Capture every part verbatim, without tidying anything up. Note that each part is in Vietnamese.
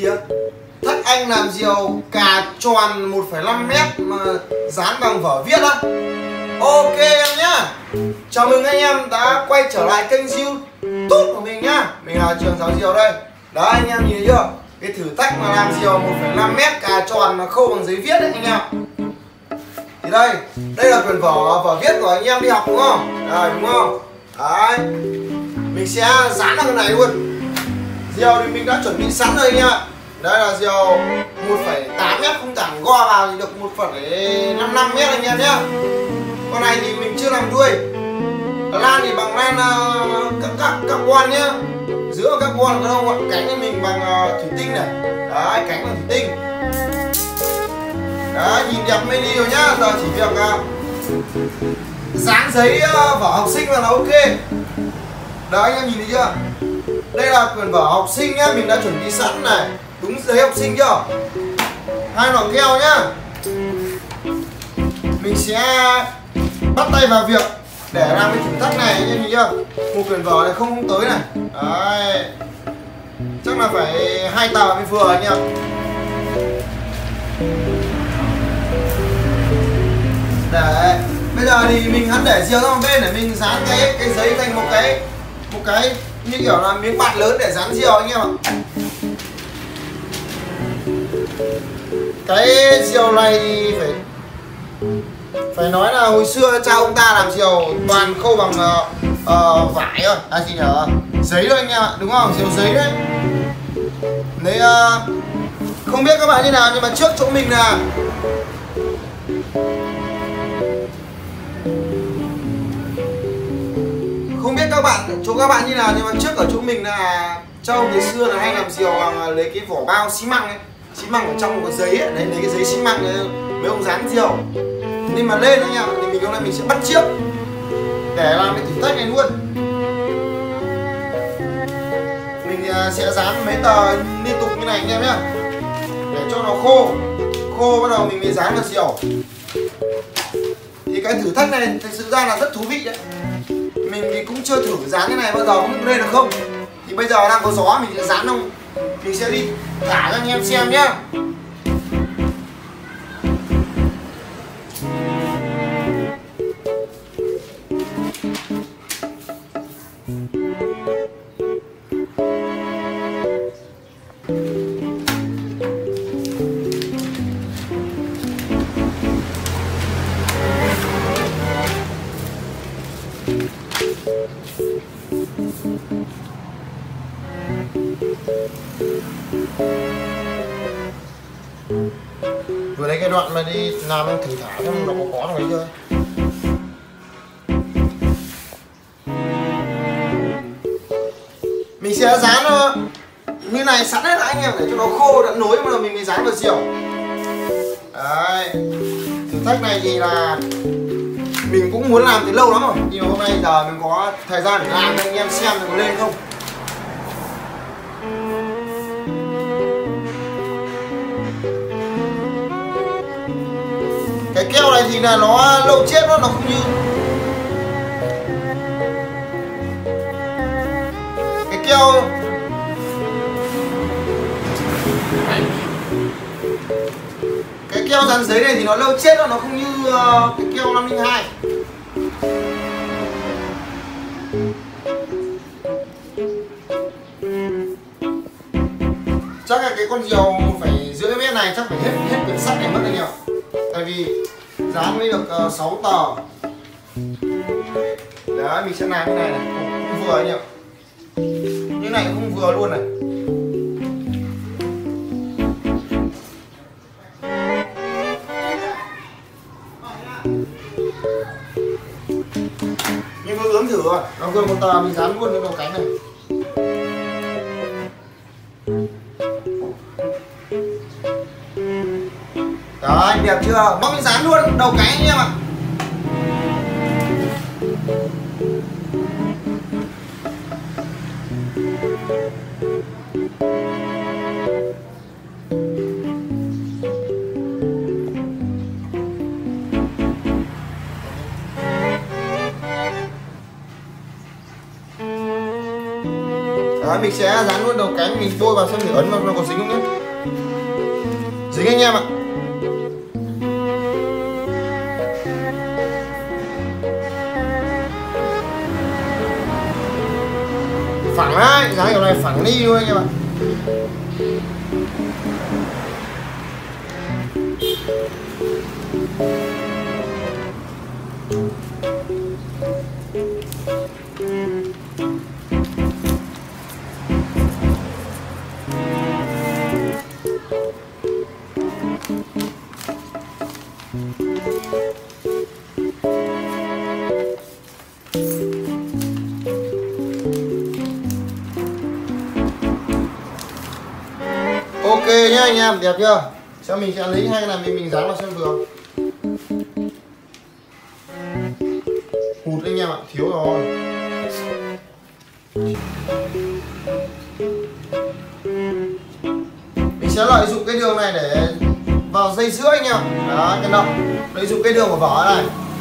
kìa. Thách anh làm diều cà tròn một phẩy năm mét mà dán bằng vở viết á. Ok em nhá. Chào mừng anh em đã quay trở lại kênh YouTube của mình nhá. Mình là Trường Giáo Diều đây. Đó anh em nhìn thấy chưa? Cái thử thách mà làm diều một phẩy năm mét cà tròn mà khâu bằng giấy viết đấy anh em. Thì đây, đây là quyển vở vở viết của anh em đi học đúng không? Rồi đúng không? Đấy. Mình sẽ dán vào cái này luôn. Diều thì mình đã chuẩn bị sẵn rồi anh em ạ. Đây là diều một phẩy tám mét không thẳng go vào thì được một phẩy năm mươi lăm mét anh em nhá. Con này thì mình chưa làm đuôi. Lan thì bằng lan uh, các các carbon nhá. Giữa carbon cái đâu gọn cánh thì mình bằng uh, thủy tinh này. Đấy, cánh bằng thủy tinh. Đấy, nhìn đẹp mới đi rồi nhá. Giờ chỉ việc uh, dán giấy uh, vở học sinh là nó ok. Đấy anh em nhìn thấy chưa? Đây là quyển vở học sinh nhá, mình đã chuẩn bị sẵn này. Đúng giấy học sinh chưa? Hai lọ keo nhá. Mình sẽ bắt tay vào việc để làm cái thử thách này anh em nhìn chưa? Một quyển vở này không không tới này. Đấy. Chắc là phải hai tờ mới vừa anh em. Để bây giờ thì mình hắn để diều ra một bên để mình dán cái cái giấy thành một cái một cái như kiểu là miếng bạt lớn để dán diều anh em ạ. Cái diều này thì phải phải nói là hồi xưa cha ông ta làm diều toàn khâu bằng uh, uh, vải thôi, à gì nhở, giấy thôi anh em ạ, đúng không? Diều giấy đấy. Đấy uh, không biết các bạn như nào nhưng mà trước chỗ mình là không biết các bạn chỗ các bạn như nào nhưng mà trước ở chỗ mình là châu ngày xưa là hay làm diều bằng lấy cái vỏ bao xi măng ấy, xi măng ở trong một cái giấy ấy, đấy lấy cái giấy xi măng ấy, mấy ông dán diều. Nhưng mà lên anh em thì mình hôm nay mình sẽ bắt chiếc để làm cái thử thách này luôn. Mình sẽ dán mấy tờ liên tục như này anh em nhá, để cho nó khô khô bắt đầu mình mới dán vào diều. Thì cái thử thách này thực sự ra là rất thú vị đấy. Mình thì cũng chưa thử dán cái này bao giờ, không biết lên được không. Thì bây giờ đang có gió mình sẽ dán không, mình sẽ đi thả cho anh em xem nhá. Vừa đấy cái đoạn mà đi làm em thử thả xem nó có có rồi chưa. Mình sẽ dán như này sẵn hết anh em để cho nó khô đã nối mà mình mới dán vào diều. Đấy. Thử thách này thì là mình cũng muốn làm từ lâu lắm rồi, nhưng mà hôm nay giờ mình có thời gian để làm cho anh em xem nó có lên không. Cái keo này thì là nó lâu chết nó nó không như cái keo cái keo dán giấy này thì nó lâu chết nó nó không như uh, cái keo năm không hai. Chắc là cái con diều phải rưỡi mét này chắc phải hết hết quyển sắt này mất rồi nhiều. Tại vì dán mới được uh, sáu tờ. Đấy, mình sẽ làm cái này này, cũng, cũng vừa nhỉ. Như này cũng vừa luôn này. Nhưng tôi ướm thử rồi, nó vừa một tờ mình dán luôn cái đầu cánh này. Đấy, đẹp chưa? Bóc mình dán luôn đầu cái anh em ạ. Đấy, Đấy, mình sẽ dán luôn đầu cánh, mình bôi vào xem thử ấn vào nó có dính không nhé. Dính anh em ạ. Phẳng đấy, dán kiểu này phẳng đi luôn anh em ạ. Ok nhá anh em, đẹp chưa? Sau mình sẽ lấy hai cái này mình mình dán vào xem vừa. Hụt anh em ạ, thiếu rồi. Mình sẽ lợi dụng cái đường này để vào dây sữa anh em. Đó, cân động. Lợi dụng cái đường của vỏ này.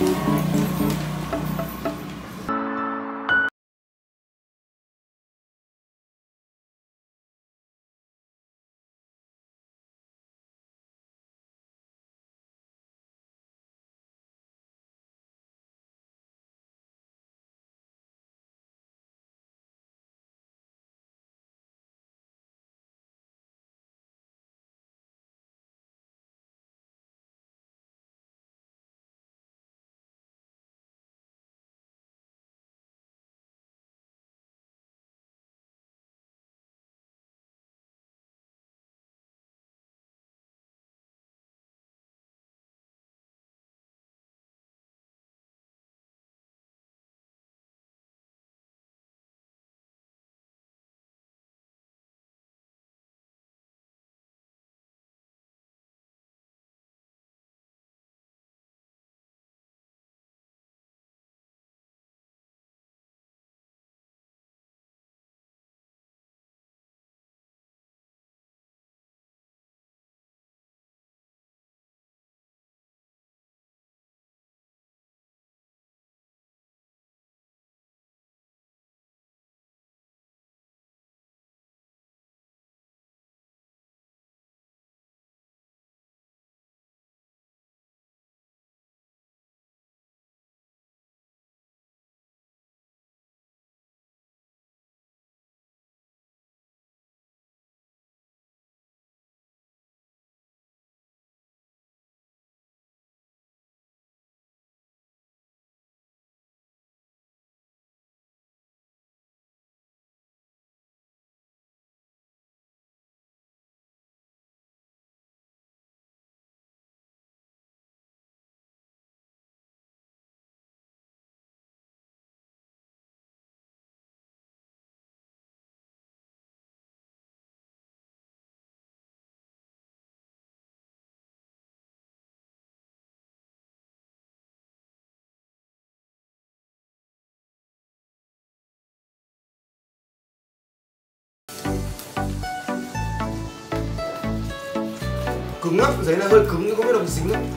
Cứng lắm, giấy này hơi cứng không biết được dính không.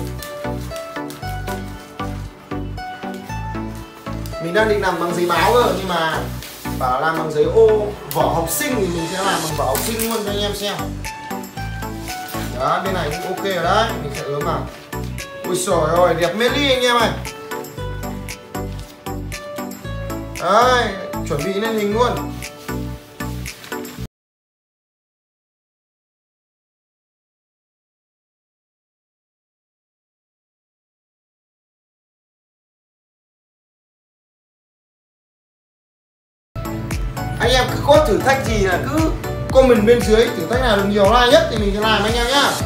Mình đang định làm bằng giấy báo cơ nhưng mà bảo làm bằng giấy ô vỏ học sinh thì mình sẽ làm bằng vỏ học sinh luôn cho anh em xem. Đó, bên này cũng ok rồi đấy, mình sẽ ướm vào. Ui xồi ơi, đẹp mê ly anh em ơi. Đấy, chuẩn bị lên hình luôn. Anh em cứ có thử thách gì là cứ comment bên dưới, thử thách nào được nhiều like nhất thì mình sẽ làm anh em nhá.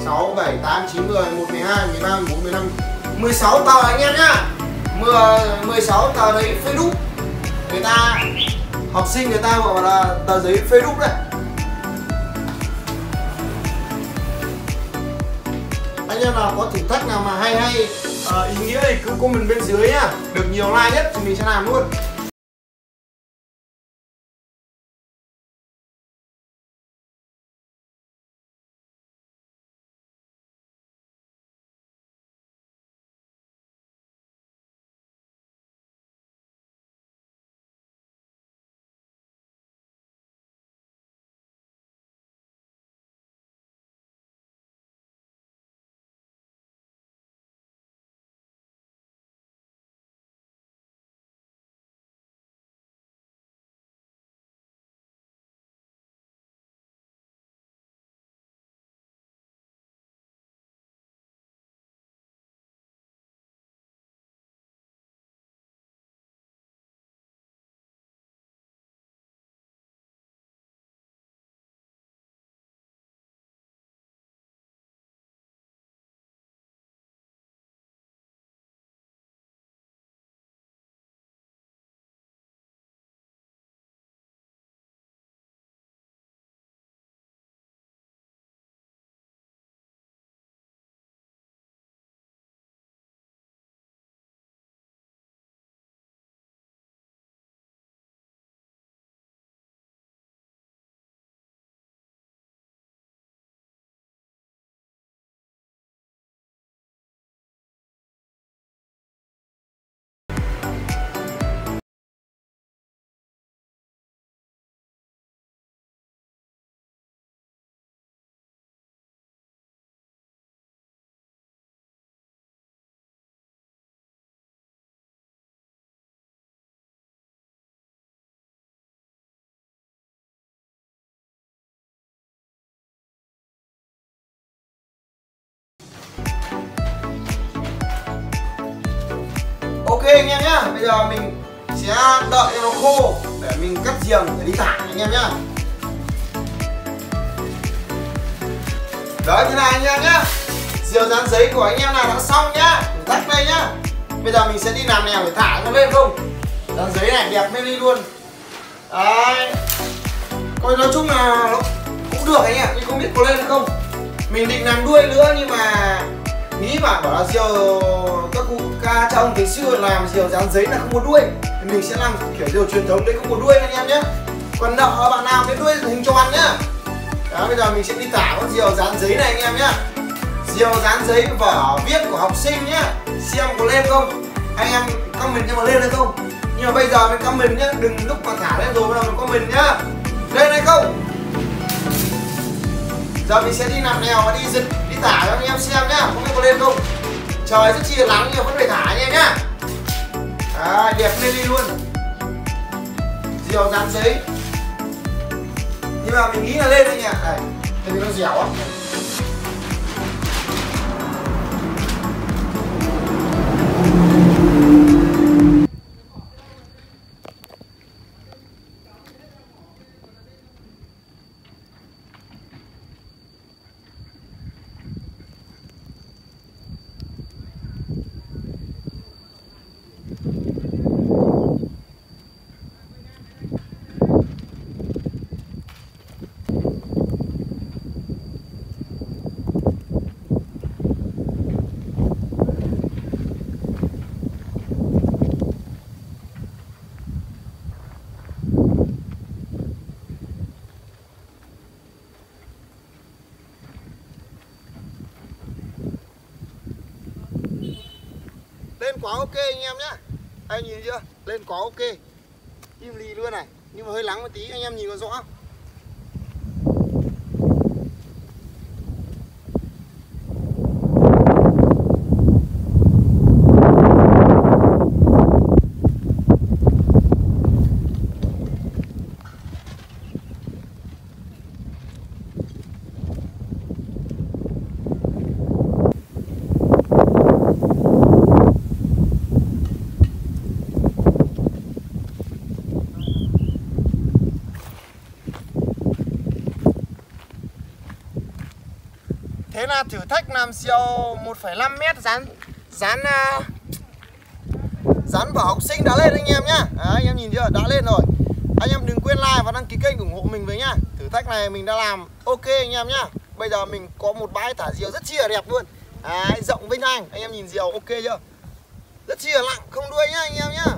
sáu, bảy, tám, chín, mười, một, mười hai, mười ba, mười bốn, mười lăm, mười sáu tờ anh em nhá. mười sáu tờ đấy phê đúc. Người ta học sinh người ta gọi là tờ giấy phê đúc đấy. Anh em nào có thử thách nào mà hay hay uh, ý nghĩa thì cứ comment bên dưới nhá. Được nhiều like nhất thì mình sẽ làm luôn. Ok anh em nhá, bây giờ mình sẽ đợi cho nó khô để mình cắt giềng để đi thả anh em nhá. Đấy, thế này anh em nhá. Diều dán giấy của anh em nào đã xong nhá, tắt đây nhá. Bây giờ mình sẽ đi làm nèo để thả nó lên không. Dán giấy này đẹp lên đi luôn. Đấy. Coi nói chung là nó cũng được anh em, nhưng không biết có lên không. Mình định làm đuôi nữa nhưng mà nghĩ mà bảo là diều các cụ ca cha ông ngày xưa làm diều dán giấy là không có đuôi, thì mình sẽ làm kiểu diều truyền thống đấy không có đuôi anh em nhé. Còn nợ bạn nào cái đuôi hình tròn nhá. Đó, bây giờ mình sẽ đi tả con diều dán giấy này anh em nhé. Diều dán giấy vở viết của học sinh nhá, xem có lên không. Anh em comment cho mà lên hay không. Nhưng mà bây giờ mình comment nhá, đừng lúc mà thả lên rồi bắt đầu mình comment nhá. Lên hay không. Giờ mình sẽ đi làm nèo và đi giật đi thả cho anh em xem nhá, không biết có lên không. Trời rất chi là nắng nhưng mà vẫn phải thả anh em nhá. À, đẹp lên đi luôn. Diều dán giấy. Nhưng mà mình nghĩ là lên đấy nhỉ. Đây, tại vì nó dẻo á. Lên quá ok anh em nhá. Anh nhìn chưa? Lên quá ok. Im lì luôn này. Nhưng mà hơi nắng một tí anh em nhìn có rõ không? Đấy là thử thách làm diều một phẩy năm mét dán dán uh, dán vở học sinh đã lên anh em nhá. Đấy, anh em nhìn chưa, đã lên rồi. Anh em đừng quên like và đăng ký kênh ủng hộ mình với nhá. Thử thách này mình đã làm ok anh em nhá. Bây giờ mình có một bãi thả diều rất chi là đẹp luôn. Đấy, rộng vinh anh, anh em nhìn diều ok chưa? Rất chi là nặng, không đuôi nhá anh em nhá.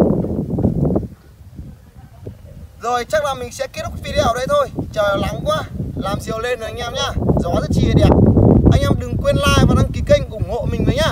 Rồi chắc là mình sẽ kết thúc video ở đây thôi. Trời nắng quá, làm diều lên rồi anh em nhá. Gió rất chi là đẹp. Anh em đừng quên like và đăng ký kênh ủng hộ mình với nhá.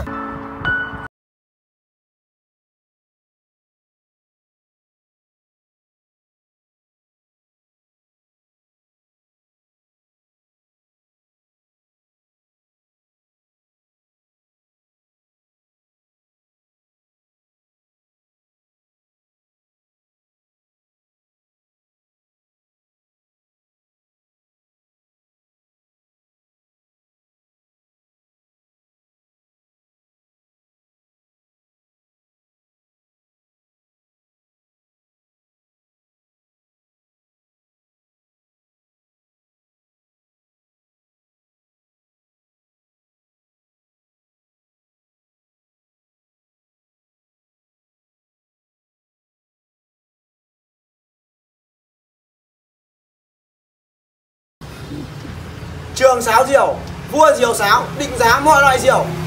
Trường sáo diều, vua diều sáo, định giá mọi loại diều.